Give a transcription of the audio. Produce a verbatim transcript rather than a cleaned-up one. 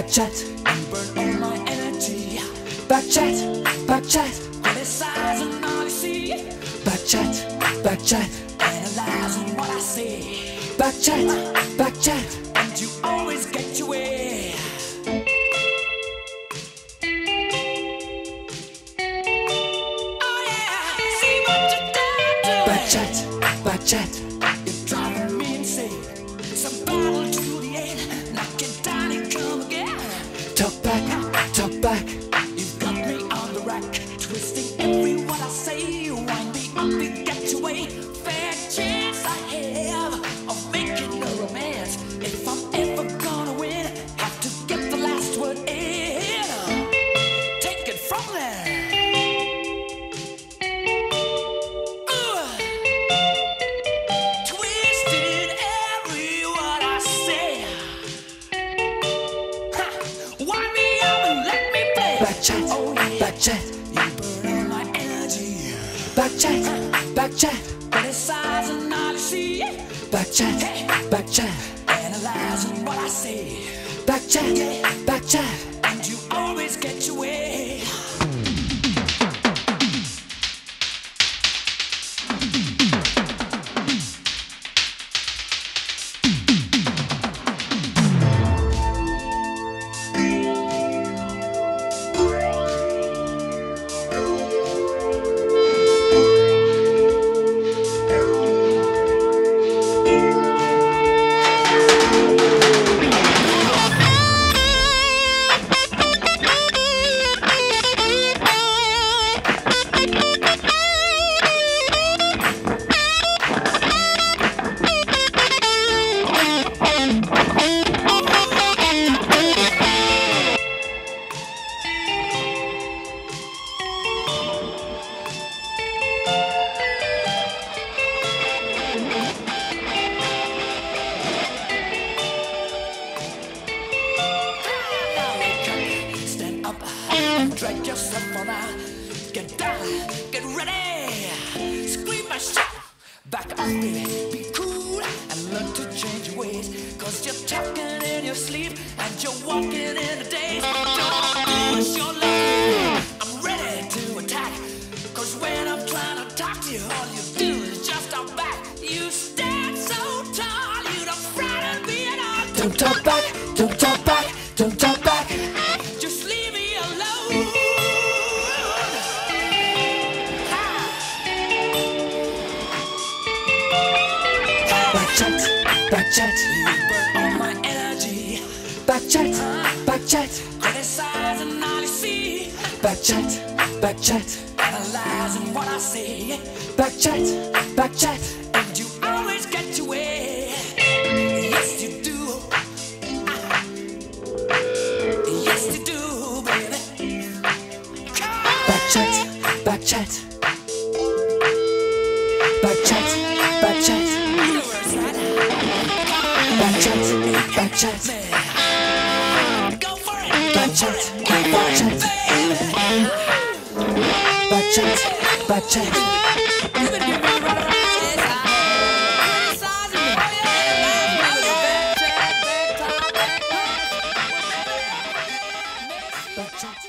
back chat, You burn all my energy. back chat, back chat, Criticizing all you see. back chat, back chat, Analyzing what I say. back chat, back chat. And you always get your way. Oh yeah, see what you done to Back me. chat, back chat, You're driving me insane. Some battle to the end. Knock it down and come again. talk back, talk back, You've got me on the rack, twisting every word I say. You wind me up and get your way. Fair chance I have of making a romance. If I'm ever gonna win, have to get the last word in. Take it from there. Ugh. Twisted every word I say. Ha. Wind me up and let me play. back chat, Oh, yeah. back chat, You burn all my energy. back chat, back chat, Criticizing all you see. back chat, back chat, Analyzing what I say. back chat, back chat. And you always get your way. Stand up, drag yourself on out. Get down, get ready. Scream my shit. Back off, baby. Be cool and learn to change your ways. Cause you're talking in your sleep and you're walking in the days. Don't push your luck. I'm ready to attack. Cause when I'm trying to talk to you, all you do is just talk back. You stand so tall, you don't frighten me at all. Don't talk back, don't talk back, don't talk back. Just leave me alone. Back chat, back chat, You burn all my energy. back chat, back chat, Criticizing all you see. back chat, back chat, Analyzing what I say. back chat, back chat. And you always get your way. Yes, you do. Ah. Yes, you do, baby. Back chat, back chat, back chat, back chat, Universe, right? back chat, back chat, Go for it. back chat, back chat, back chat, back chat. You better give me a run around this house. Back chat.